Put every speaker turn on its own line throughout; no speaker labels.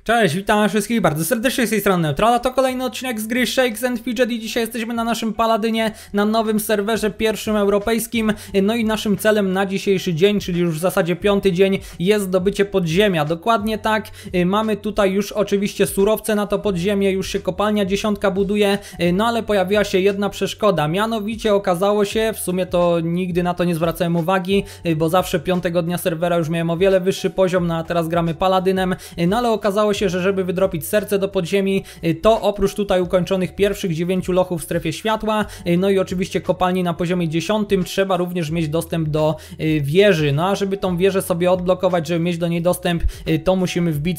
Cześć, witam wszystkich bardzo serdecznie z tej strony Neutrala, to kolejny odcinek z gry Shakes and Fidget i dzisiaj jesteśmy na naszym Paladynie, na nowym serwerze pierwszym europejskim. No i naszym celem na dzisiejszy dzień, czyli już w zasadzie 5. dzień, jest zdobycie podziemia. Dokładnie tak, mamy tutaj już oczywiście surowce na to podziemie, już się kopalnia 10 buduje, no ale pojawiła się jedna przeszkoda, mianowicie okazało się, w sumie to nigdy na to nie zwracałem uwagi, bo zawsze 5. dnia serwera już miałem o wiele wyższy poziom, no a teraz gramy Paladynem, no ale okazało się, że żeby wydropić serce do podziemi, to oprócz tutaj ukończonych pierwszych 9 lochów w strefie światła, no i oczywiście kopalni na poziomie 10, trzeba również mieć dostęp do wieży. No a żeby tą wieżę sobie odblokować, żeby mieć do niej dostęp, to musimy wbić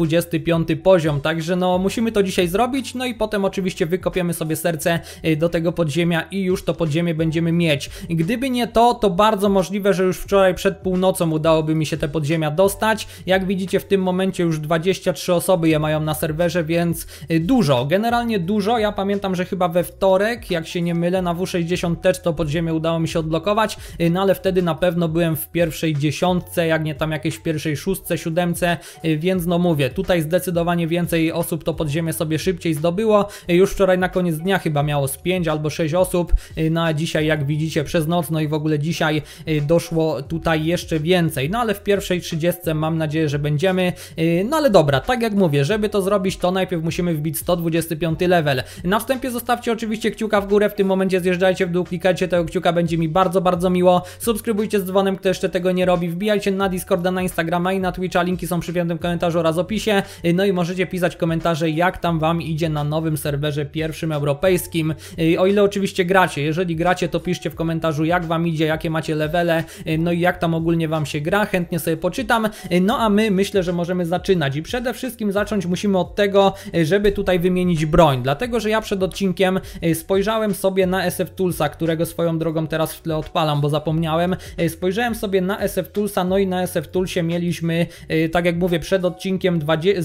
125 poziom, także no musimy to dzisiaj zrobić, no i potem oczywiście wykopiemy sobie serce do tego podziemia i już to podziemie będziemy mieć. Gdyby nie to, to bardzo możliwe, że już wczoraj przed północą udałoby mi się te podziemia dostać. Jak widzicie, w tym momencie już 23 osoby je mają na serwerze, więc dużo, generalnie dużo. Ja pamiętam, że chyba we wtorek, jak się nie mylę, na W60 też to podziemie udało mi się odblokować, no ale wtedy na pewno byłem w pierwszej dziesiątce, jak nie tam jakieś w pierwszej szóstce, siódemce, więc no mówię, tutaj zdecydowanie więcej osób to podziemie sobie szybciej zdobyło. Już wczoraj na koniec dnia chyba miało z 5 albo 6 osób, no a dzisiaj, jak widzicie, przez noc, no i w ogóle dzisiaj doszło tutaj jeszcze więcej, no ale w pierwszej 30 mam nadzieję, że będziemy, no ale dobra, tak jak mówię, żeby to zrobić, to najpierw musimy wbić 125 level. Na wstępie zostawcie oczywiście kciuka w górę, w tym momencie zjeżdżajcie w dół, klikajcie tego kciuka, będzie mi bardzo, bardzo miło. Subskrybujcie z dzwonem, kto jeszcze tego nie robi, wbijajcie na Discorda, na Instagrama i na Twitcha, linki są przy piątym komentarzu oraz opisie. No i możecie pisać komentarze, jak tam wam idzie na nowym serwerze pierwszym europejskim. O ile oczywiście gracie, jeżeli gracie, to piszcie w komentarzu, jak wam idzie, jakie macie levele, no i jak tam ogólnie wam się gra, chętnie sobie poczytam. No a my myślę, że możemy zaczynać i przede wszystkim zacząć musimy od tego, żeby tutaj wymienić broń, dlatego że ja przed odcinkiem spojrzałem sobie na SF Toolsa, którego swoją drogą teraz w tle odpalam, bo zapomniałem. Spojrzałem sobie na SF Toolsa, no i na SF Toolsie mieliśmy, tak jak mówię, przed odcinkiem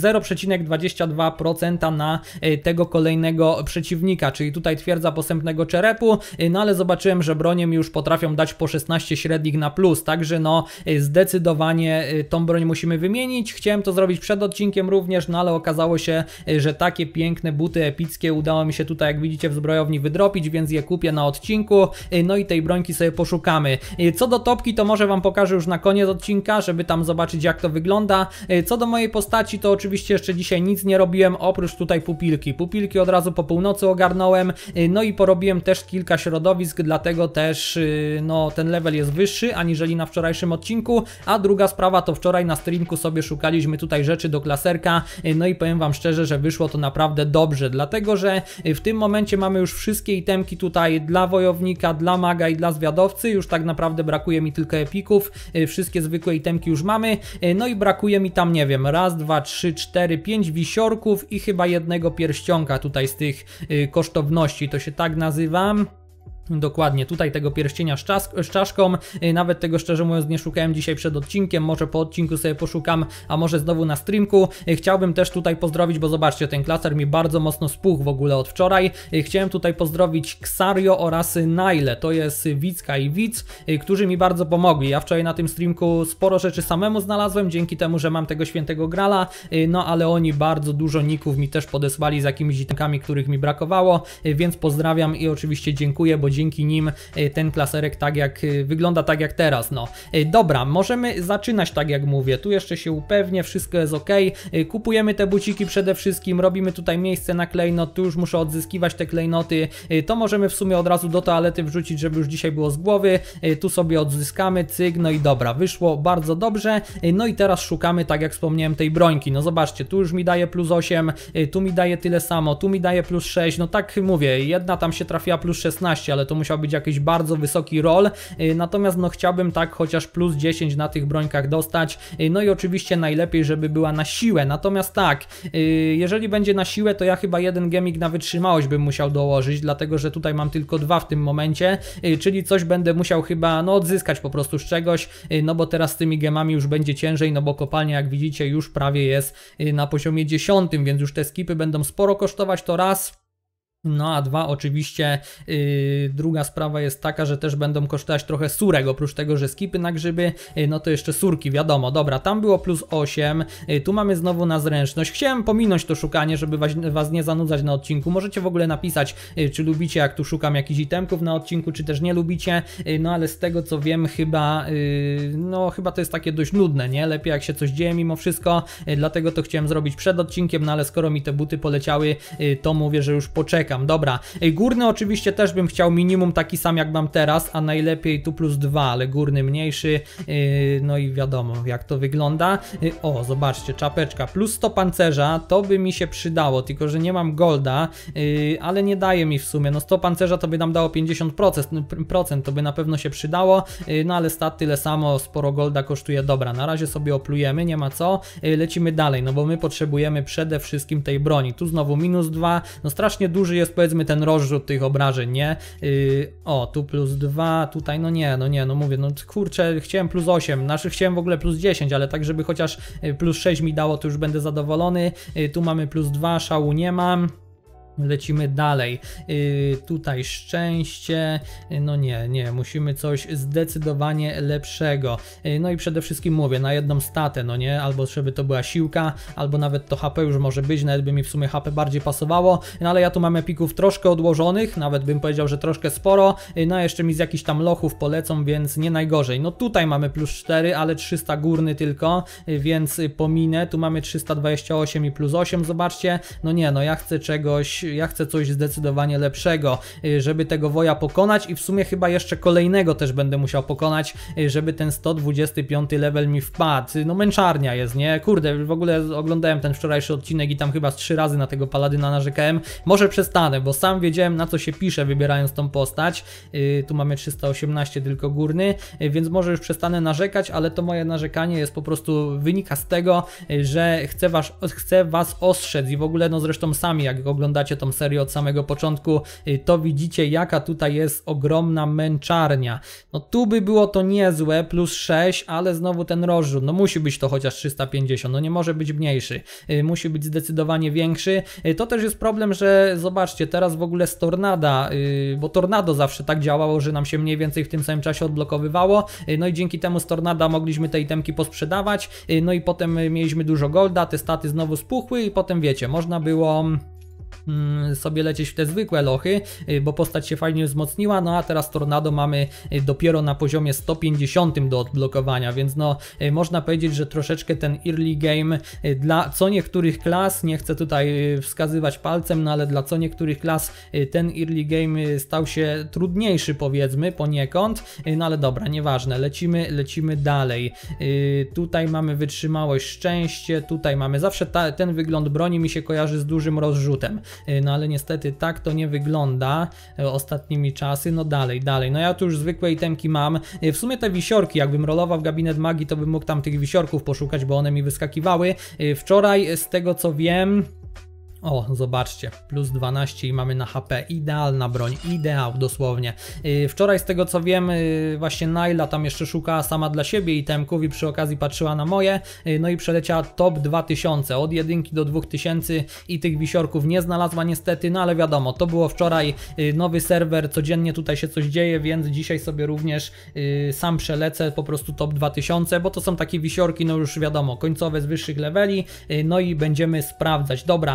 0,22% na tego kolejnego przeciwnika, czyli tutaj twierdza posępnego czerepu, no ale zobaczyłem, że bronie mi już potrafią dać po 16 średnich na plus, także no zdecydowanie tą broń musimy wymienić. Chciałem to zrobić przed odcinkiem również, no ale okazało się, że takie piękne buty epickie udało mi się tutaj, jak widzicie, w zbrojowni wydropić, więc je kupię na odcinku, no i tej brońki sobie poszukamy. Co do topki, to może wam pokażę już na koniec odcinka, żeby tam zobaczyć, jak to wygląda. Co do mojej postaci, to oczywiście jeszcze dzisiaj nic nie robiłem, oprócz tutaj pupilki. Pupilki od razu po północy ogarnąłem, no i porobiłem też kilka środowisk, dlatego też no ten level jest wyższy aniżeli na wczorajszym odcinku, a druga sprawa to wczoraj na streamku sobie szukaliśmy tutaj rzeczy do klaserka, no i powiem wam szczerze, że wyszło to naprawdę dobrze, dlatego że w tym momencie mamy już wszystkie itemki tutaj dla wojownika, dla maga i dla zwiadowcy, już tak naprawdę brakuje mi tylko epików, wszystkie zwykłe itemki już mamy, no i brakuje mi tam, nie wiem, raz, dwa, trzy, cztery, 5 wisiorków i chyba jednego pierścionka tutaj z tych kosztowności, to się tak nazywa. Dokładnie, tutaj tego pierścienia z czaszką, nawet tego szczerze mówiąc nie szukałem dzisiaj przed odcinkiem, może po odcinku sobie poszukam, a może znowu na streamku. Chciałbym też tutaj pozdrowić, bo zobaczcie, ten klaser mi bardzo mocno spuchł w ogóle od wczoraj. Chciałem tutaj pozdrowić Xario oraz Naile, to jest Wicka i Widz, którzy mi bardzo pomogli. Ja wczoraj na tym streamku sporo rzeczy samemu znalazłem, dzięki temu, że mam tego świętego grala, no ale oni bardzo dużo ników mi też podesłali z jakimiś itemkami, których mi brakowało, więc pozdrawiam i oczywiście dziękuję, bo dzięki nim ten klaserek wygląda tak jak teraz, no. Dobra, możemy zaczynać, tak jak mówię, tu jeszcze się upewnię, wszystko jest ok, kupujemy te buciki przede wszystkim, robimy tutaj miejsce na klejnot, tu już muszę odzyskiwać te klejnoty, to możemy w sumie od razu do toalety wrzucić, żeby już dzisiaj było z głowy, tu sobie odzyskamy, cyk, no i dobra, wyszło bardzo dobrze, no i teraz szukamy, tak jak wspomniałem, tej brońki, no zobaczcie, tu już mi daje plus 8, tu mi daje tyle samo, tu mi daje plus 6, no tak mówię, jedna tam się trafiła plus 16, ale to musiał być jakiś bardzo wysoki roll, natomiast no chciałbym tak chociaż plus 10 na tych brońkach dostać, no i oczywiście najlepiej, żeby była na siłę, natomiast tak, jeżeli będzie na siłę, to ja chyba jeden gemik na wytrzymałość bym musiał dołożyć, dlatego że tutaj mam tylko 2 w tym momencie, czyli coś będę musiał chyba no odzyskać po prostu z czegoś, no bo teraz z tymi gemami już będzie ciężej, no bo kopalnia, jak widzicie, już prawie jest na poziomie 10, więc już te skipy będą sporo kosztować, to raz. No a dwa, oczywiście druga sprawa jest taka, że też będą kosztować trochę surek, oprócz tego, że skipy na grzyby, no to jeszcze surki, wiadomo. Dobra, tam było plus 8, tu mamy znowu na zręczność. Chciałem pominąć to szukanie, żeby was nie zanudzać na odcinku. Możecie w ogóle napisać, czy lubicie, jak tu szukam jakichś itemków na odcinku, czy też nie lubicie, no ale z tego co wiem, chyba no chyba to jest takie dość nudne, nie? Lepiej jak się coś dzieje mimo wszystko, dlatego to chciałem zrobić przed odcinkiem, no ale skoro mi te buty poleciały, to mówię, że już poczekam. Dobra, górny oczywiście też bym chciał minimum taki sam jak mam teraz, a najlepiej tu plus 2, ale górny mniejszy, no i wiadomo jak to wygląda. O, zobaczcie, czapeczka, plus 100 pancerza, to by mi się przydało, tylko że nie mam golda, ale nie daje mi w sumie, no 100 pancerza to by nam dało 50%, to by na pewno się przydało, no ale stat tyle samo, sporo golda kosztuje. Dobra, na razie sobie oplujemy, nie ma co, lecimy dalej, no bo my potrzebujemy przede wszystkim tej broni. Tu znowu minus 2, no strasznie duży jest powiedzmy ten rozrzut tych obrażeń, nie? O, tu plus 2, tutaj no nie, no mówię, no kurczę, chciałem plus 8, znaczy chciałem w ogóle plus 10, ale tak żeby chociaż plus 6 mi dało, to już będę zadowolony. Tu mamy plus 2, szału nie mam. Lecimy dalej, tutaj szczęście, no nie, musimy coś zdecydowanie lepszego, no i przede wszystkim mówię, na jedną statę, no nie, albo żeby to była siłka, albo nawet to HP już może być, nawet by mi w sumie HP bardziej pasowało, no ale ja tu mam epików troszkę odłożonych, nawet bym powiedział, że troszkę sporo, no jeszcze mi z jakichś tam lochów polecą, więc nie najgorzej. No tutaj mamy plus 4, ale 300 górny tylko, więc pominę, tu mamy 328 i plus 8, zobaczcie, no nie, no ja chcę czegoś, ja chcę coś zdecydowanie lepszego, żeby tego woja pokonać i w sumie chyba jeszcze kolejnego też będę musiał pokonać, żeby ten 125 level mi wpadł. No męczarnia jest, nie? Kurde, w ogóle oglądałem ten wczorajszy odcinek i tam chyba z 3 razy na tego paladyna narzekałem. Może przestanę, bo sam wiedziałem na co się pisze wybierając tą postać. Tu mamy 318 tylko górny, więc może już przestanę narzekać, ale to moje narzekanie jest po prostu, wynika z tego, że chcę was ostrzec i w ogóle no zresztą sami jak oglądacie tą serię od samego początku, to widzicie jaka tutaj jest ogromna męczarnia. No tu by było to niezłe, plus 6, ale znowu ten rozrzut, no musi być to chociaż 350, no nie może być mniejszy, musi być zdecydowanie większy. To też jest problem, że zobaczcie, teraz w ogóle z Tornada, bo Tornado zawsze tak działało, że nam się mniej więcej w tym samym czasie odblokowywało, no i dzięki temu z Tornada mogliśmy te itemki posprzedawać, no i potem mieliśmy dużo golda, te staty znowu spuchły i potem wiecie, można było sobie lecieć w te zwykłe lochy, bo postać się fajnie wzmocniła, no a teraz Tornado mamy dopiero na poziomie 150 do odblokowania, więc no można powiedzieć, że troszeczkę ten early game dla co niektórych klas, nie chcę tutaj wskazywać palcem, no ale dla co niektórych klas ten early game stał się trudniejszy powiedzmy poniekąd, no ale dobra, nieważne, lecimy dalej. Tutaj mamy wytrzymałość, szczęście, tutaj mamy zawsze ten wygląd broni mi się kojarzy z dużym rozrzutem. No ale niestety tak to nie wygląda ostatnimi czasy, no dalej, no ja tu już zwykłe itemki mam, w sumie te wisiorki, jakbym rolował w gabinet magii, to bym mógł tam tych wisiorków poszukać, bo one mi wyskakiwały, wczoraj z tego co wiem, o, zobaczcie, plus 12 i mamy na HP, idealna broń, ideał dosłownie. Wczoraj z tego co wiem, właśnie Naila tam jeszcze szukała sama dla siebie itemków i przy okazji patrzyła na moje, no i przeleciała top 2000, od 1 do 2000 i tych wisiorków nie znalazła niestety, no ale wiadomo, to było wczoraj, nowy serwer, codziennie tutaj się coś dzieje, więc dzisiaj sobie również sam przelecę po prostu top 2000, bo to są takie wisiorki, no już wiadomo, końcowe z wyższych leveli, no i będziemy sprawdzać. Dobra,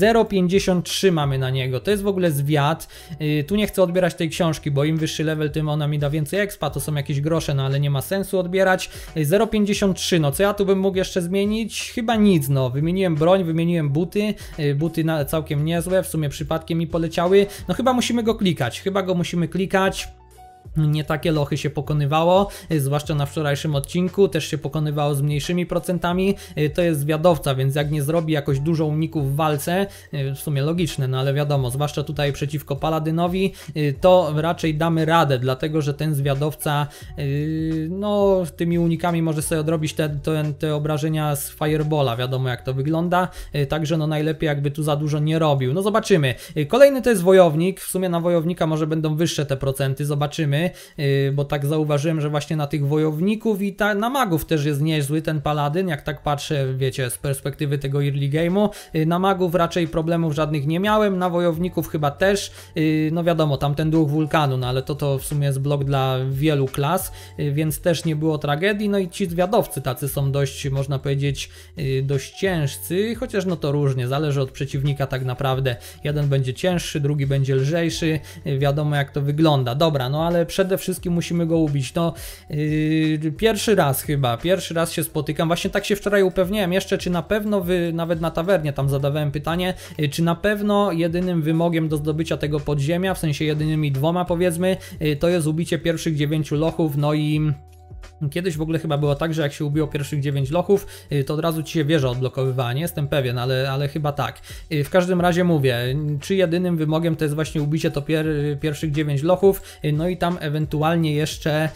0,53 mamy na niego, to jest w ogóle zwiat, tu nie chcę odbierać tej książki, bo im wyższy level, tym ona mi da więcej expa, to są jakieś grosze, no ale nie ma sensu odbierać. 0,53, no co ja tu bym mógł jeszcze zmienić? Chyba nic, no wymieniłem broń, wymieniłem buty, całkiem niezłe, w sumie przypadkiem mi poleciały, no chyba musimy go klikać, nie takie lochy się pokonywało, zwłaszcza na wczorajszym odcinku, też się pokonywało z mniejszymi procentami, to jest zwiadowca, więc jak nie zrobi jakoś dużo uników w walce, w sumie logiczne, no ale wiadomo, zwłaszcza tutaj przeciwko Paladynowi, to raczej damy radę, dlatego że ten zwiadowca, no tymi unikami może sobie odrobić te obrażenia z Firebola, wiadomo jak to wygląda, także no najlepiej jakby tu za dużo nie robił, no zobaczymy. Kolejny to jest wojownik, w sumie na wojownika może będą wyższe te procenty, zobaczymy. zobaczymy, bo tak zauważyłem, że właśnie na tych wojowników i na magów też jest niezły ten paladyn, jak tak patrzę, wiecie, z perspektywy tego early game'u. Na magów raczej problemów żadnych nie miałem, na wojowników chyba też, no wiadomo, tam ten duch wulkanu, no ale to w sumie jest blok dla wielu klas, więc też nie było tragedii, no i ci zwiadowcy tacy są dość, można powiedzieć, dość ciężcy, chociaż no to różnie, zależy od przeciwnika tak naprawdę. Jeden będzie cięższy, drugi będzie lżejszy, wiadomo jak to wygląda. Dobra, no ale przede wszystkim musimy go ubić. No pierwszy raz się spotykam, właśnie tak się wczoraj upewniałem jeszcze, czy na pewno nawet na tawernie tam zadawałem pytanie, czy na pewno jedynym wymogiem do zdobycia tego podziemia, w sensie jedynymi dwoma powiedzmy, to jest ubicie pierwszych 9 lochów, no i kiedyś w ogóle chyba było tak, że jak się ubiło pierwszych 9 lochów, to od razu ci się wieża odblokowywała, nie jestem pewien, ale chyba tak. W każdym razie mówię, czy jedynym wymogiem to jest właśnie ubicie to pierwszych 9 lochów, no i tam ewentualnie jeszcze,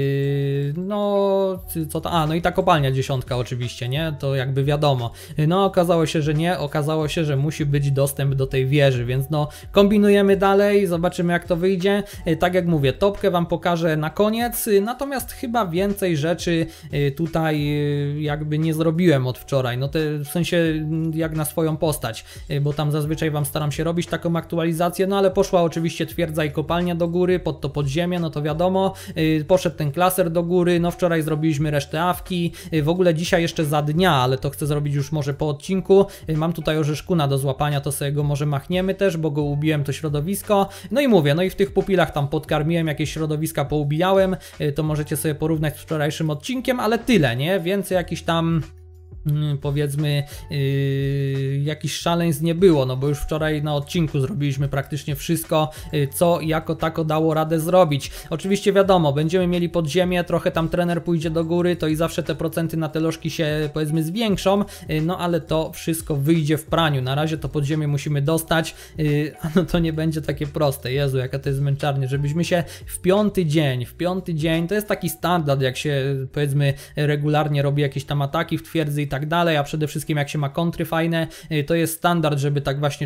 no co to, no i ta kopalnia 10 oczywiście, nie, to jakby wiadomo. No okazało się, że nie, okazało się, że musi być dostęp do tej wieży, więc no kombinujemy dalej, zobaczymy jak to wyjdzie. Tak jak mówię, topkę wam pokażę na koniec, natomiast chyba więcej rzeczy tutaj jakby nie zrobiłem od wczoraj, no w sensie jak na swoją postać, bo tam zazwyczaj wam staram się robić taką aktualizację, no ale poszła oczywiście twierdza i kopalnia do góry, pod to podziemie, no to wiadomo, poszedł ten klaser do góry, no wczoraj zrobiliśmy resztę awki, w ogóle dzisiaj jeszcze za dnia, ale to chcę zrobić już może po odcinku, mam tutaj orzeszkuna do złapania, to sobie go może machniemy też, bo go ubiłem to środowisko, no i mówię, no i w tych pupilach tam podkarmiłem, jakieś środowiska poubijałem, to możecie sobie porównać z wczorajszym odcinkiem, ale tyle, nie? Więcej jakiś tam powiedzmy jakichś szaleństw nie było, no bo już wczoraj na odcinku zrobiliśmy praktycznie wszystko, co jako tako dało radę zrobić. Oczywiście wiadomo, będziemy mieli podziemie, trochę tam trener pójdzie do góry, to i zawsze te procenty na te lożki się powiedzmy zwiększą, no ale to wszystko wyjdzie w praniu. Na razie to podziemie musimy dostać, a no to nie będzie takie proste. Jezu, jaka to jest męczarnia, żebyśmy się w piąty dzień, to jest taki standard, jak się powiedzmy regularnie robi jakieś tam ataki w twierdzy i tak dalej, a przede wszystkim jak się ma kontry fajne, to jest standard, żeby tak właśnie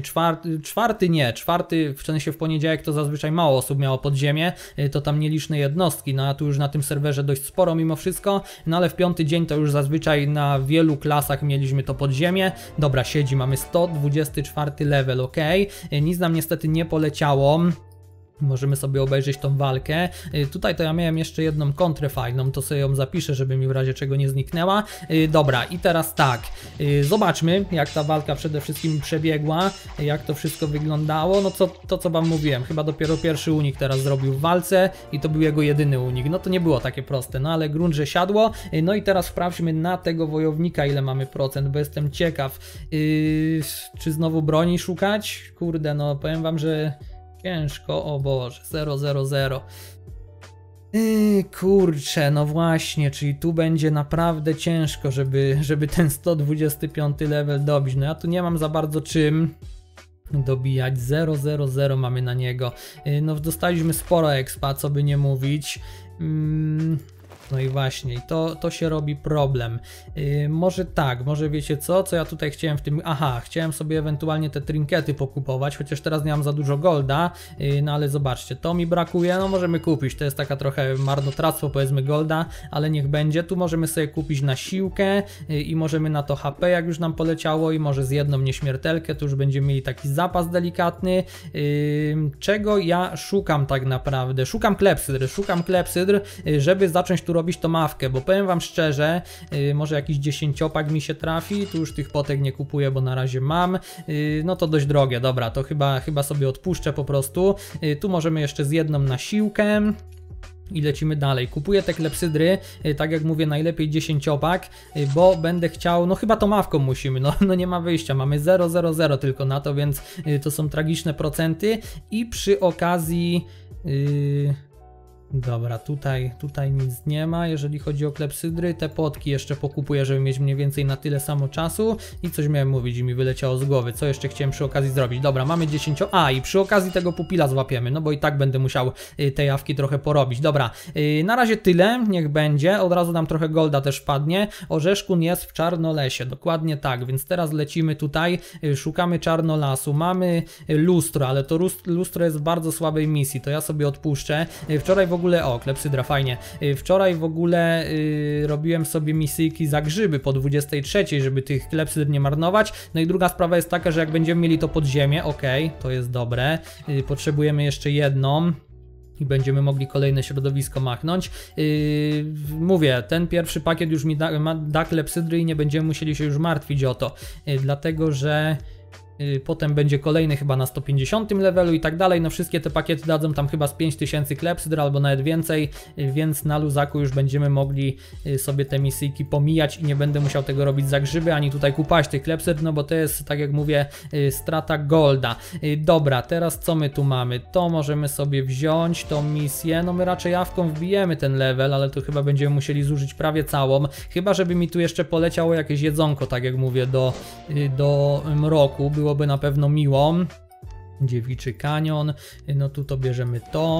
czwarty, w sensie w poniedziałek to zazwyczaj mało osób miało podziemie, to tam nieliczne jednostki, no a tu już na tym serwerze dość sporo mimo wszystko, no ale w piąty dzień to już zazwyczaj na wielu klasach mieliśmy to podziemie. Dobra, siedzi, mamy 124 level, ok, nic nam niestety nie poleciało. Możemy sobie obejrzeć tą walkę. Tutaj to ja miałem jeszcze jedną kontrę fajną, to sobie ją zapiszę, żeby mi w razie czego nie zniknęła. Dobra, i teraz tak, zobaczmy jak ta walka przede wszystkim przebiegła, jak to wszystko wyglądało. No to co wam mówiłem, chyba dopiero pierwszy unik teraz zrobił w walce i to był jego jedyny unik. No to nie było takie proste, no ale grunt, że siadło. No i teraz sprawdźmy na tego wojownika ile mamy procent, bo jestem ciekaw, czy znowu broni szukać? Kurde, no powiem wam, że ciężko, o Boże, 000. Kurczę, no właśnie, czyli tu będzie naprawdę ciężko, żeby ten 125 level dobić. No ja tu nie mam za bardzo czym dobijać, 000 mamy na niego. No dostaliśmy sporo expa, co by nie mówić. No i właśnie, to się robi problem. Może tak, może wiecie co ja tutaj chciałem w tym... Aha, chciałem sobie ewentualnie te trinkety pokupować, chociaż teraz nie mam za dużo golda, no ale zobaczcie, to mi brakuje, no możemy kupić, to jest taka trochę marnotrawstwo powiedzmy golda, ale niech będzie. Tu możemy sobie kupić na siłkę i możemy na to HP, jak już nam poleciało, i może z jedną nieśmiertelkę, to już będziemy mieli taki zapas delikatny. Czego ja szukam tak naprawdę? Szukam klepsydr, żeby zacząć tu robić tą mawkę, bo powiem wam szczerze, może jakiś 10-pak mi się trafi, tu już tych potek nie kupuję, bo na razie mam, no to dość drogie, dobra, to chyba sobie odpuszczę po prostu. Tu możemy jeszcze z jedną na siłkę i lecimy dalej. Kupuję te klepsydry, tak jak mówię, najlepiej 10-pak, bo będę chciał, no chyba tą mawką musimy, no nie ma wyjścia, mamy 000 tylko na to, więc to są tragiczne procenty i przy okazji... Dobra, tutaj nic nie ma, jeżeli chodzi o klepsydry, te potki jeszcze pokupuję, żeby mieć mniej więcej na tyle samo czasu i coś miałem mówić i mi wyleciało z głowy, co jeszcze chciałem przy okazji zrobić. Dobra, mamy 10, i przy okazji tego pupila złapiemy, no bo i tak będę musiał te jawki trochę porobić. Dobra, na razie tyle, niech będzie, od razu nam trochę golda też wpadnie. Orzeszkun jest w Czarnolesie, dokładnie tak, więc teraz lecimy tutaj, szukamy Czarnolasu, mamy lustro, ale to lustro jest w bardzo słabej misji, to ja sobie odpuszczę. Wczoraj w ogóle, o, klepsydra, fajnie. Wczoraj w ogóle robiłem sobie misyjki za grzyby po 23, żeby tych klepsydr nie marnować. No i druga sprawa jest taka, że jak będziemy mieli to podziemie, okej, to jest dobre. Potrzebujemy jeszcze jedną. I będziemy mogli kolejne środowisko machnąć. Mówię, ten pierwszy pakiet już mi da klepsydry i nie będziemy musieli się już martwić o to. Dlatego, że potem będzie kolejny chyba na 150 levelu i tak dalej. No wszystkie te pakiety dadzą tam chyba z 5000 klepsydr albo nawet więcej, więc na luzaku już będziemy mogli sobie te misyjki pomijać i nie będę musiał tego robić za grzyby, ani tutaj kupować tych klepsydr, no bo to jest, tak jak mówię, strata golda. Dobra, teraz co my tu mamy? To możemy sobie wziąć tą misję. No my raczej jawką wbijemy ten level, ale to chyba będziemy musieli zużyć prawie całą. Chyba żeby mi tu jeszcze poleciało jakieś jedzonko, tak jak mówię, do mroku. Byłoby na pewno miło. Dziewiczy kanion, no tu to bierzemy to.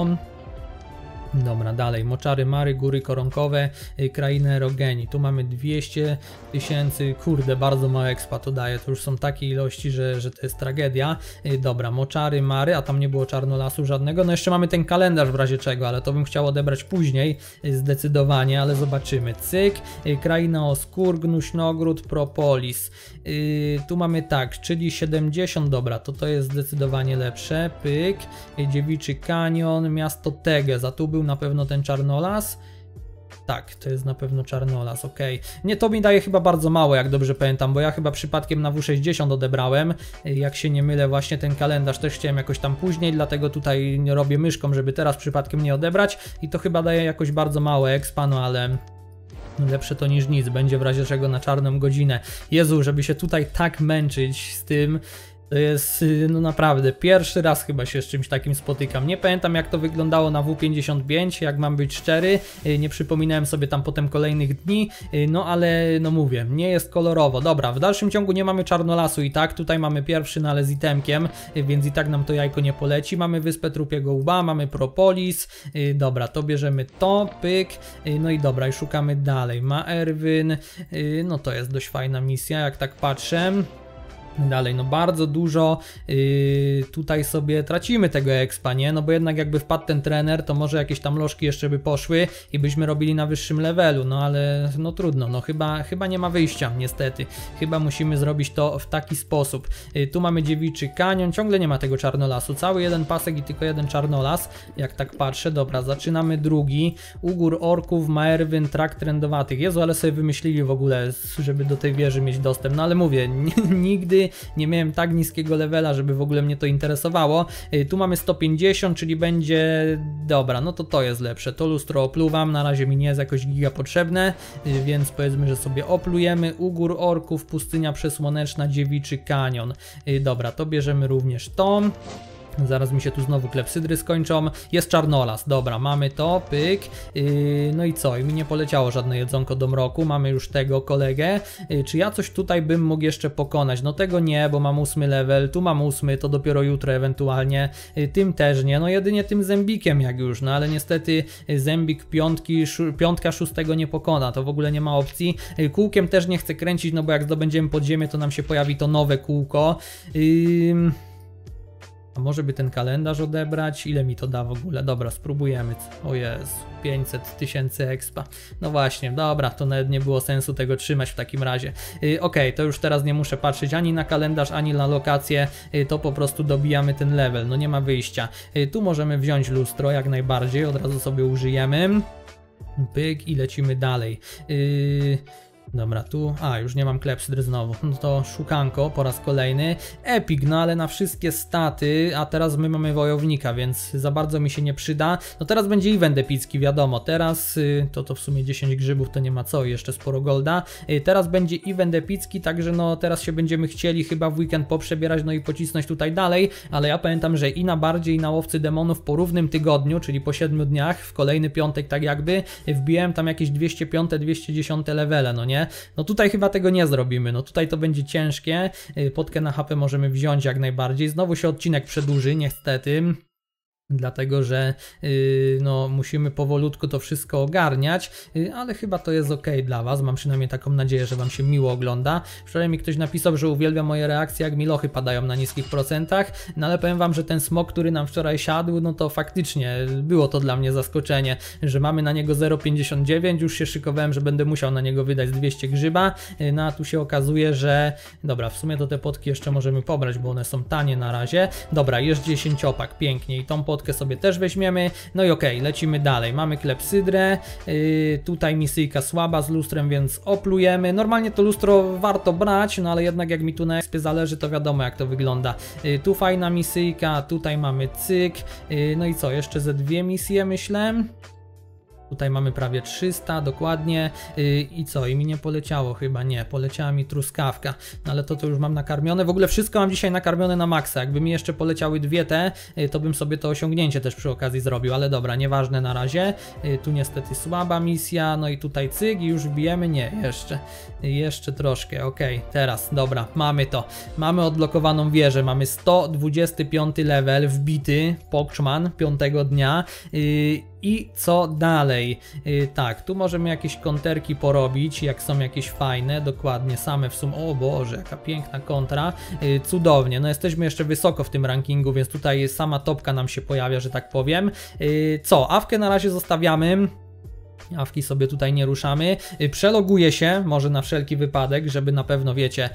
Dobra, dalej, moczary mary, góry koronkowe, krainy erogenii. Tu mamy 200 000, kurde, bardzo mało expa to daje, to już są takie ilości, że to jest tragedia. Dobra, moczary mary, a tam nie było czarnolasu żadnego. No jeszcze mamy ten kalendarz w razie czego, ale to bym chciał odebrać później, zdecydowanie, ale zobaczymy. Cyk, kraina oskór, gnuśnogród, propolis. Tu mamy tak, czyli 70, dobra, to jest zdecydowanie lepsze. Pyk, dziewiczy kanion, miasto Teges, a tu był na pewno ten czarnolas. Tak, to jest na pewno czarnolas, ok. Nie, to mi daje chyba bardzo mało, jak dobrze pamiętam, bo ja chyba przypadkiem na W60 odebrałem. Jak się nie mylę, właśnie ten kalendarz też chciałem jakoś tam później, dlatego tutaj nie robię myszką, żeby teraz przypadkiem nie odebrać. I to chyba daje jakoś bardzo mało expa, no ale lepsze to niż nic, będzie w razie czego na czarną godzinę. Jezu, żeby się tutaj tak męczyć z tym, to jest no naprawdę pierwszy raz chyba się z czymś takim spotykam. Nie pamiętam jak to wyglądało na W55, jak mam być szczery, nie przypominałem sobie tam potem kolejnych dni, no ale no mówię, nie jest kolorowo. Dobra, w dalszym ciągu nie mamy czarnolasu i tak, tutaj mamy pierwszy, no ale z itemkiem, więc i tak nam to jajko nie poleci. Mamy wyspę trupiego łba, mamy propolis, dobra, to bierzemy to, pyk, no i dobra, i szukamy dalej. Ma Erwin, no to jest dość fajna misja, jak tak patrzę. Dalej, no bardzo dużo tutaj sobie tracimy tego expa, nie? No bo jednak jakby wpadł ten trener, to może jakieś tam lożki jeszcze by poszły i byśmy robili na wyższym levelu, no ale no trudno, no chyba nie ma wyjścia, niestety. Chyba musimy zrobić to w taki sposób. Tu mamy dziewiczy kanion, ciągle nie ma tego czarnolasu, cały jeden pasek i tylko jeden czarnolas, jak tak patrzę. Dobra, zaczynamy drugi. Ugór orków, Maerwyn, trakt trendowatych. Jezu, ale sobie wymyślili w ogóle, żeby do tej wieży mieć dostęp, no ale mówię, nigdy nie miałem tak niskiego levela, żeby w ogóle mnie to interesowało. Tu mamy 150, czyli będzie... Dobra, no to jest lepsze. To lustro opluwam, na razie mi nie jest jakoś giga potrzebne, więc powiedzmy, że sobie oplujemy. Ugór orków, pustynia przesłoneczna, dziewiczy kanion. Dobra, to bierzemy również to. Zaraz mi się tu znowu klepsydry skończą. Jest czarnolas, dobra, mamy to, pyk. No i co? I mi nie poleciało żadne jedzonko do mroku. Mamy już tego kolegę. Czy ja coś tutaj bym mógł jeszcze pokonać? No tego nie, bo mam 8 level. Tu mam 8, to dopiero jutro ewentualnie. Tym też nie. No jedynie tym zębikiem jak już. No ale niestety zębik piątka 6 nie pokona. To w ogóle nie ma opcji. Kółkiem też nie chcę kręcić, no bo jak zdobędziemy podziemie, to nam się pojawi to nowe kółko. A może by ten kalendarz odebrać? Ile mi to da w ogóle? Dobra, spróbujemy. O Jezu, 500 000 expa. No właśnie, dobra, to nawet nie było sensu tego trzymać w takim razie. Okej, to już teraz nie muszę patrzeć ani na kalendarz, ani na lokację. To po prostu dobijamy ten level, no nie ma wyjścia. Tu możemy wziąć lustro, jak najbardziej, od razu sobie użyjemy. Pyk i lecimy dalej. Dobra, tu, już nie mam klepsydry znowu, no to szukanko po raz kolejny. Epic, no ale na wszystkie staty, a teraz my mamy wojownika, więc za bardzo mi się nie przyda. No teraz będzie event epicki, wiadomo, teraz to w sumie 10 grzybów to nie ma co, jeszcze sporo golda. Teraz będzie event epicki, także no teraz się będziemy chcieli chyba w weekend poprzebierać, no i pocisnąć tutaj dalej, ale ja pamiętam, że i na bardzie, i na łowcy demonów po równym tygodniu, czyli po 7 dniach, w kolejny piątek tak jakby, wbiłem tam jakieś 205, 210 levele, no nie? No tutaj chyba tego nie zrobimy, no tutaj to będzie ciężkie, potkę na HP możemy wziąć jak najbardziej, znowu się odcinek przedłuży, niestety. Dlatego, że no, musimy powolutku to wszystko ogarniać, ale chyba to jest ok dla Was, mam przynajmniej taką nadzieję, że Wam się miło ogląda. Wczoraj mi ktoś napisał, że uwielbia moje reakcje, jak mi lochy padają na niskich procentach, no ale powiem Wam, że ten smok, który nam wczoraj siadł, no to faktycznie było to dla mnie zaskoczenie, że mamy na niego 0,59, już się szykowałem, że będę musiał na niego wydać 200 grzyba, no a tu się okazuje, że dobra, w sumie to te potki jeszcze możemy pobrać, bo one są tanie na razie. Dobra, jest 10-opak, pięknie i tą potkę sobie też weźmiemy, no i okej, lecimy dalej, mamy klepsydrę, tutaj misyjka słaba z lustrem, więc oplujemy, normalnie to lustro warto brać, no ale jednak jak mi tu na expie zależy, to wiadomo jak to wygląda, tu fajna misyjka, tutaj mamy cyk, no i co, jeszcze ze 2 misje myślę. Tutaj mamy prawie 300, dokładnie. I co? I mi nie poleciało chyba, nie. Poleciała mi truskawka, no ale to już mam nakarmione. W ogóle wszystko mam dzisiaj nakarmione na maksa. Jakby mi jeszcze poleciały 2 te, to bym sobie to osiągnięcie też przy okazji zrobił, ale dobra, nieważne na razie. Tu niestety słaba misja, no i tutaj cyk i już wbijemy. Nie, jeszcze troszkę, okej, teraz, dobra, mamy to. Mamy odblokowaną wieżę, mamy 125 level wbity, Pokczman, 5 dnia. I co dalej? Tak, tu możemy jakieś konterki porobić, jak są jakieś fajne, dokładnie, same w sumie, o Boże, jaka piękna kontra, cudownie, no jesteśmy jeszcze wysoko w tym rankingu, więc tutaj sama topka nam się pojawia, że tak powiem. Co, awkę na razie zostawiamy. Awki sobie tutaj nie ruszamy. Przeloguję się, może na wszelki wypadek, żeby na pewno, wiecie,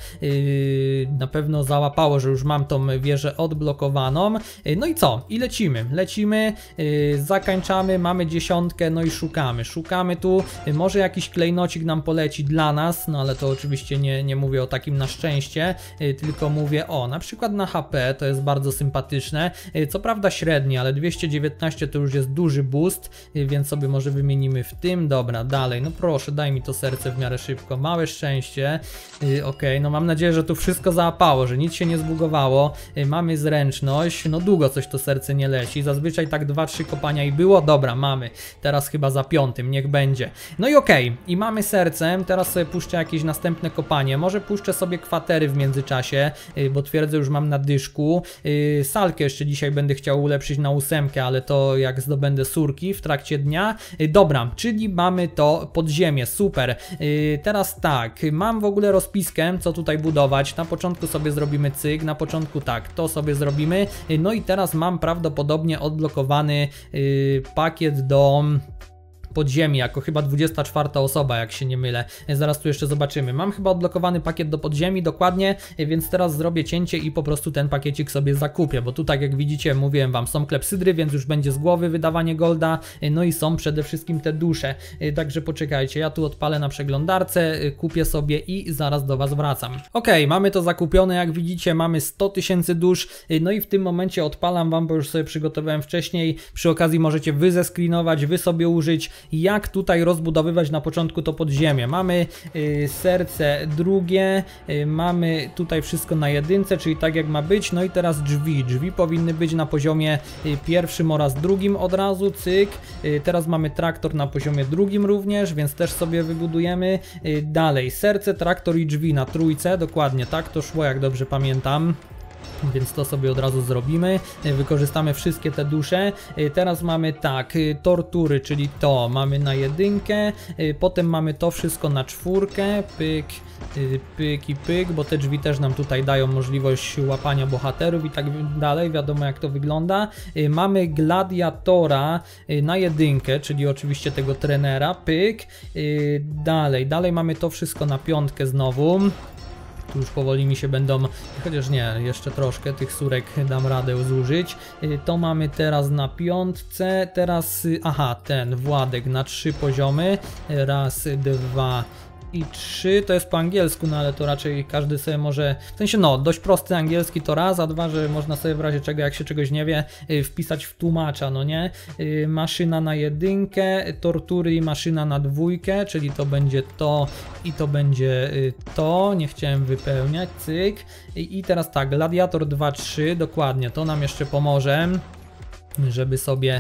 na pewno załapało, że już mam tą wieżę odblokowaną. No i co? I lecimy, zakańczamy, mamy 10, no i szukamy tu, może jakiś klejnocik nam poleci dla nas, no ale to oczywiście nie mówię o takim na szczęście, tylko mówię o, na przykład na HP, to jest bardzo sympatyczne, co prawda średni, ale 219 to już jest duży boost, więc sobie może wymienimy w tym, dobra, dalej, no proszę, daj mi to serce w miarę szybko, małe szczęście, okej, no mam nadzieję, że tu wszystko załapało, że nic się nie zbugowało, mamy zręczność, no długo coś to serce nie leci, zazwyczaj tak 2-3 kopania i było, dobra, mamy, teraz chyba za 5, niech będzie, no i okej, i mamy serce, teraz sobie puszczę jakieś następne kopanie, może puszczę sobie kwatery w międzyczasie, bo twierdzę, już mam na dyszku, salkę jeszcze dzisiaj będę chciał ulepszyć na 8, ale to jak zdobędę surki w trakcie dnia, dobra, czyli mamy to podziemie, super. Teraz tak, mam w ogóle rozpiskę, co tutaj budować. Na początku sobie zrobimy cyk, na początku tak, to sobie zrobimy. No i teraz mam prawdopodobnie odblokowany pakiet do podziemi, jako chyba 24 osoba, jak się nie mylę. Zaraz tu jeszcze zobaczymy. Mam chyba odblokowany pakiet do podziemi, dokładnie, więc teraz zrobię cięcie i po prostu ten pakiecik sobie zakupię, bo tu tak jak widzicie, mówiłem wam, są klepsydry, więc już będzie z głowy wydawanie golda, no i są przede wszystkim te dusze. Także poczekajcie, ja tu odpalę na przeglądarce, kupię sobie i zaraz do was wracam. Ok, mamy to zakupione, jak widzicie, mamy 100 000 dusz, no i w tym momencie odpalam wam, bo już sobie przygotowałem wcześniej. Przy okazji możecie wy zescreenować, wy sobie użyć, jak tutaj rozbudowywać na początku to podziemie. Mamy serce drugie, mamy tutaj wszystko na 1, czyli tak jak ma być, no i teraz drzwi powinny być na poziomie 1 oraz 2 od razu, cyk, teraz mamy traktor na poziomie 2 również, więc też sobie wybudujemy, dalej serce, traktor i drzwi na 3, dokładnie tak to szło, jak dobrze pamiętam. Więc to sobie od razu zrobimy, wykorzystamy wszystkie te dusze. Teraz mamy tak, tortury, czyli to mamy na 1, potem mamy to wszystko na 4, pyk, pyk i pyk, bo te drzwi też nam tutaj dają możliwość łapania bohaterów i tak dalej, wiadomo jak to wygląda. Mamy gladiatora na 1, czyli oczywiście tego trenera, pyk, dalej mamy to wszystko na 5 znowu. Tu już powoli mi się będą, chociaż nie, jeszcze troszkę tych surek dam radę zużyć. To mamy teraz na 5, teraz, aha, ten Władek na 3 poziomy, raz, 2 i 3, to jest po angielsku, no ale to raczej każdy sobie może, w sensie no, dość prosty angielski to raz, a 2, że można sobie w razie czego, jak się czegoś nie wie, wpisać w tłumacza, no nie? Maszyna na 1, tortury i maszyna na 2, czyli to będzie to i to będzie to, nie chciałem wypełniać, cyk. I teraz tak, gladiator 2-3, dokładnie, to nam jeszcze pomoże, żeby sobie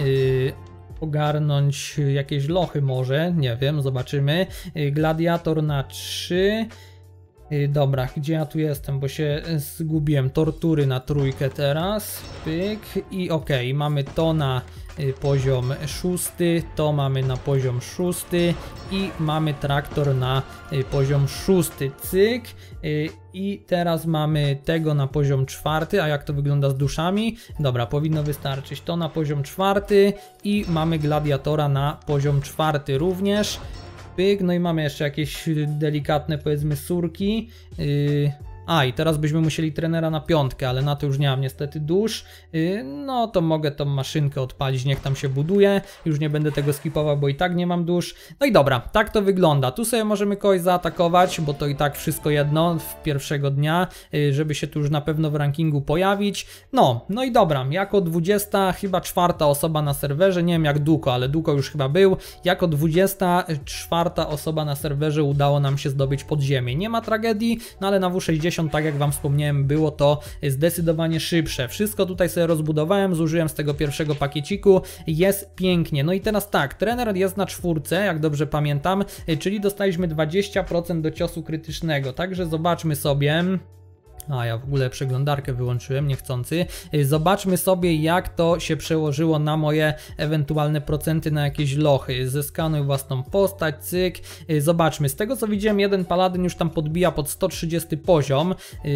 ogarnąć jakieś lochy może, nie wiem, zobaczymy. Gladiator na 3, Dobra, gdzie ja tu jestem, bo się zgubiłem. Tortury na trójkę teraz. Pyk i okej, mamy to na poziom 6, to mamy na poziom 6 i mamy traktor na poziom 6, cyk. I teraz mamy tego na poziom 4, a jak to wygląda z duszami? Dobra, powinno wystarczyć. To na poziom 4 i mamy gladiatora na poziom 4 również. Pyk, no i mamy jeszcze jakieś delikatne, powiedzmy, surki. I teraz byśmy musieli trenera na 5, ale na to już nie mam niestety dusz. No to mogę tą maszynkę odpalić, niech tam się buduje. Już nie będę tego skipował, bo i tak nie mam dusz. No i dobra, tak to wygląda. Tu sobie możemy kogoś zaatakować, bo to i tak wszystko jedno w pierwszego dnia, żeby się tu już na pewno w rankingu pojawić. No i dobra, jako 20 chyba 4 osoba na serwerze, nie wiem jak Duko, ale Duko już chyba był. Jako 24 osoba na serwerze udało nam się zdobyć podziemie. Nie ma tragedii, no ale na W60, tak jak wam wspomniałem, było to zdecydowanie szybsze. Wszystko tutaj sobie rozbudowałem, zużyłem z tego pierwszego pakieciku, jest pięknie. No i teraz tak, trener jest na 4, jak dobrze pamiętam, czyli dostaliśmy 20% do ciosu krytycznego, także zobaczmy sobie. Ja w ogóle przeglądarkę wyłączyłem niechcący. Zobaczmy sobie, jak to się przełożyło na moje ewentualne procenty na jakieś lochy. Zeskanuj własną postać, cyk. Zobaczmy, z tego co widziałem, jeden paladyn już tam podbija pod 130 poziom.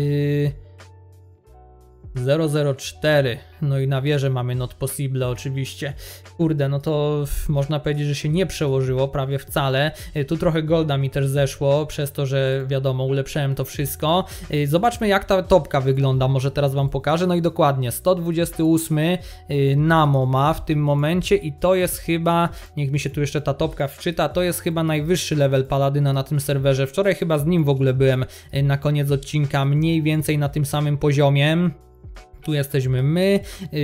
004, no i na wieży mamy not possible oczywiście. Kurde, no to można powiedzieć, że się nie przełożyło prawie wcale. Tu trochę golda mi też zeszło, przez to, że wiadomo, ulepszyłem to wszystko. Zobaczmy, jak ta topka wygląda, może teraz wam pokażę. No i dokładnie, 128 Namo ma w tym momencie i to jest chyba, niech mi się tu jeszcze ta topka wczyta, to jest chyba najwyższy level paladyna na tym serwerze. Wczoraj chyba z nim w ogóle byłem na koniec odcinka, mniej więcej na tym samym poziomie. Tu jesteśmy my,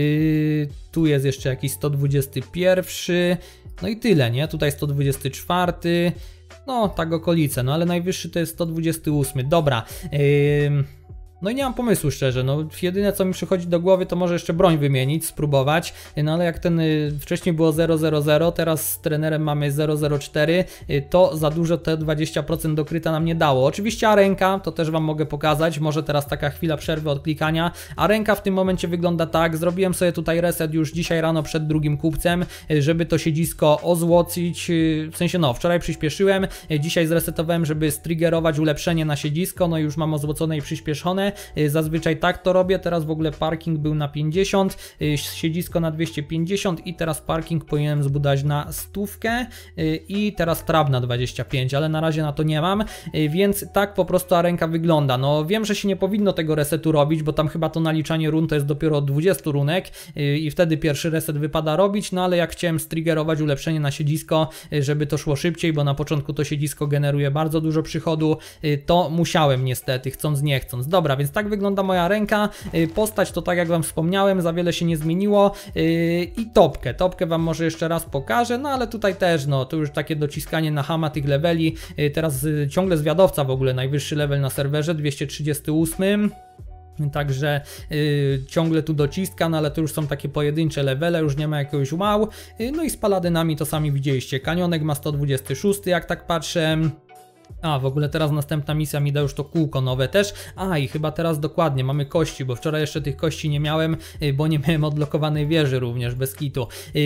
tu jest jeszcze jakiś 121, no i tyle, nie? Tutaj 124, no tak okolice, no ale najwyższy to jest 128, dobra. No i nie mam pomysłu szczerze, no jedyne co mi przychodzi do głowy to może jeszcze broń wymienić, spróbować, no ale jak ten wcześniej było 000, teraz z trenerem mamy 004, to za dużo te 20% dokryta nam nie dało. Oczywiście arenka, to też wam mogę pokazać, może teraz taka chwila przerwy od klikania. Arenka w tym momencie wygląda tak, zrobiłem sobie tutaj reset już dzisiaj rano przed drugim kupcem, żeby to siedzisko ozłocić, w sensie no wczoraj przyspieszyłem, dzisiaj zresetowałem, żeby striggerować ulepszenie na siedzisko, no już mam ozłocone i przyspieszone. Zazwyczaj tak to robię, teraz w ogóle parking był na 50, siedzisko na 250 i teraz parking powinienem zbudować na 100 i teraz trap na 25, ale na razie na to nie mam, więc tak po prostu arenka wygląda. No wiem, że się nie powinno tego resetu robić, bo tam chyba to naliczanie run to jest dopiero od 20 runek i wtedy pierwszy reset wypada robić, no ale jak chciałem striggerować ulepszenie na siedzisko, żeby to szło szybciej, bo na początku to siedzisko generuje bardzo dużo przychodu, to musiałem niestety, chcąc nie chcąc. Dobra, więc tak wygląda moja ręka, postać to tak jak wam wspomniałem, za wiele się nie zmieniło i topkę wam może jeszcze raz pokażę, no ale tutaj też no to już takie dociskanie na hama tych leveli, teraz ciągle zwiadowca w ogóle najwyższy level na serwerze, 238. Także ciągle tu dociska, no ale to już są takie pojedyncze levele, już nie ma jakiegoś wow. No i z paladynami to sami widzieliście, Kanionek ma 126 jak tak patrzę. W ogóle teraz następna misja mi da już to kółko nowe też. I chyba teraz dokładnie mamy kości, bo wczoraj jeszcze tych kości nie miałem, bo nie miałem odblokowanej wieży również, bez kitu.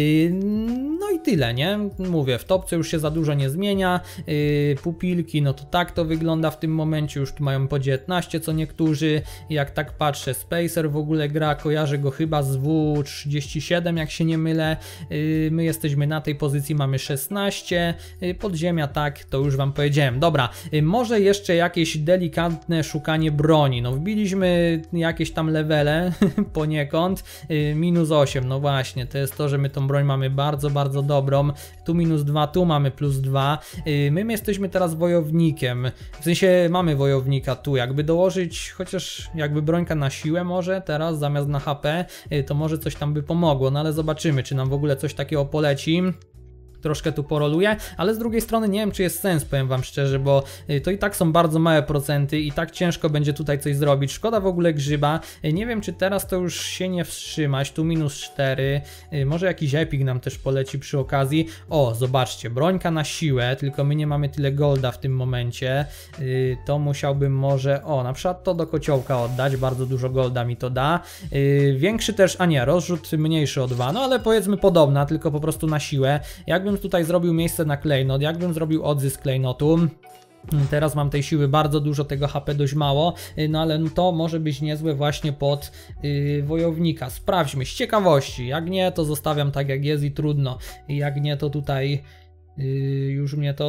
No i tyle, nie? Mówię, w topce już się za dużo nie zmienia. Pupilki, no to tak to wygląda w tym momencie, już tu mają po 19 co niektórzy. Jak tak patrzę, Spacer w ogóle gra, kojarzę go chyba z W37, jak się nie mylę. My jesteśmy na tej pozycji, mamy 16. Podziemia tak, to już wam powiedziałem. Dobra, może jeszcze jakieś delikatne szukanie broni. No wbiliśmy jakieś tam levele poniekąd. -8, no właśnie, to jest to, że my tą broń mamy bardzo, bardzo dobrą. Tu -2, tu mamy +2. My jesteśmy teraz wojownikiem. W sensie mamy wojownika tu. Jakby dołożyć chociaż jakby brońka na siłę może teraz zamiast na HP, to może coś tam by pomogło. No ale zobaczymy, czy nam w ogóle coś takiego poleci. troszkę tu poroluję, ale z drugiej strony nie wiem, czy jest sens, powiem wam szczerze, bo to i tak są bardzo małe procenty i tak ciężko będzie tutaj coś zrobić. Szkoda w ogóle grzyba, nie wiem, czy teraz to już się nie wstrzymać, tu -4, może jakiś epik nam też poleci przy okazji. O, zobaczcie, brońka na siłę, tylko my nie mamy tyle golda w tym momencie, to musiałbym może, o, na przykład to do kociołka oddać, bardzo dużo golda mi to da, większy też, a nie, rozrzut mniejszy o 2, no ale powiedzmy podobna, tylko po prostu na siłę. Jakbym tutaj zrobił miejsce na klejnot, jakbym zrobił odzysk klejnotu, teraz mam tej siły bardzo dużo, tego HP dość mało, no ale to może być niezłe właśnie pod wojownika. Sprawdźmy z ciekawości, jak nie to zostawiam tak jak jest i trudno, jak nie to tutaj już mnie to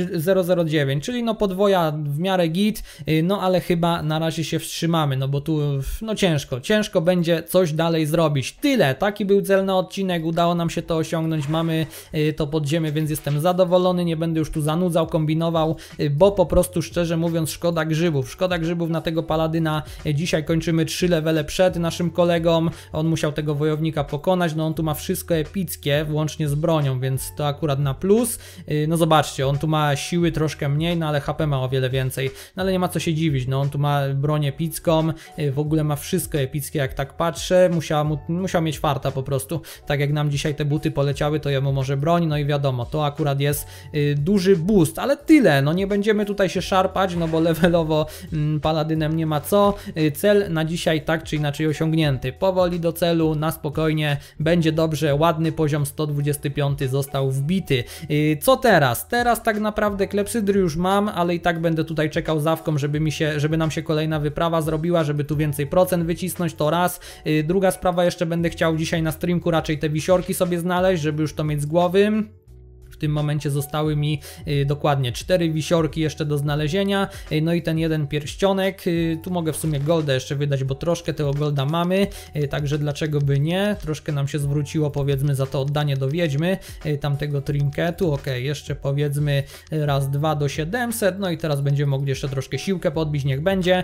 009, czyli no podwoja w miarę git, no ale chyba na razie się wstrzymamy, no bo tu no ciężko będzie coś dalej zrobić. Tyle, taki był cel na odcinek, udało nam się to osiągnąć, mamy to podziemie, więc jestem zadowolony, nie będę już tu zanudzał, kombinował, bo po prostu szczerze mówiąc szkoda grzybów na tego paladyna. Dzisiaj kończymy 3 levele przed naszym kolegą, on musiał tego wojownika pokonać, no on tu ma wszystko epickie, włącznie z bronią, więc to akurat na plus. No zobaczcie, on tu ma siły troszkę mniej, no ale HP ma o wiele więcej, no ale nie ma co się dziwić, no on tu ma broń epicką, w ogóle ma wszystko epickie, jak tak patrzę, musiał mieć farta po prostu, tak jak nam dzisiaj te buty poleciały, to jemu może broń, no i wiadomo, to akurat jest duży boost, ale tyle, no nie będziemy tutaj się szarpać, no bo levelowo paladynem nie ma co, cel na dzisiaj tak czy inaczej osiągnięty, powoli do celu, na spokojnie, będzie dobrze, ładny poziom 125 został wbity. Co teraz? Teraz tak naprawdę klepsydry już mam, ale i tak będę tutaj czekał z Awką, żeby nam się kolejna wyprawa zrobiła, żeby tu więcej procent wycisnąć, to raz. Druga sprawa, jeszcze będę chciał dzisiaj na streamku raczej te wisiorki sobie znaleźć, żeby już to mieć z głowy. W tym momencie zostały mi dokładnie 4 wisiorki jeszcze do znalezienia, no i ten jeden pierścionek, tu mogę w sumie golda jeszcze wydać, bo troszkę tego golda mamy, także dlaczego by nie, troszkę nam się zwróciło powiedzmy za to oddanie do wiedźmy, tamtego trinketu, ok, jeszcze powiedzmy raz, 2 do 700, no i teraz będziemy mogli jeszcze troszkę siłkę podbić, niech będzie.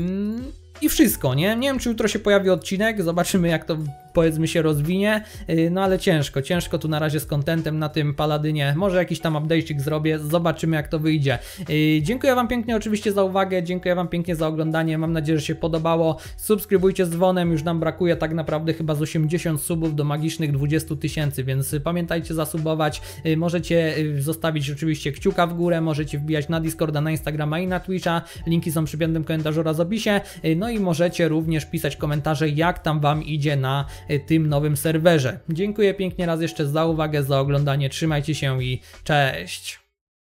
I wszystko, nie? Nie wiem, czy jutro się pojawi odcinek, zobaczymy jak to powiedzmy się rozwinie, no ale ciężko tu na razie z contentem na tym paladynie, może jakiś tam update'cik zrobię, zobaczymy jak to wyjdzie. Dziękuję wam pięknie oczywiście za uwagę, dziękuję wam pięknie za oglądanie, mam nadzieję, że się podobało, subskrybujcie z dzwonem, już nam brakuje tak naprawdę chyba z 80 subów do magicznych 20 000, więc pamiętajcie zasubować, możecie zostawić oczywiście kciuka w górę, możecie wbijać na Discorda, na Instagrama i na Twitcha, linki są przy piątym komentarzu oraz opisie, no i możecie również pisać komentarze, jak tam wam idzie na tym nowym serwerze. Dziękuję pięknie raz jeszcze za uwagę, za oglądanie, trzymajcie się i cześć!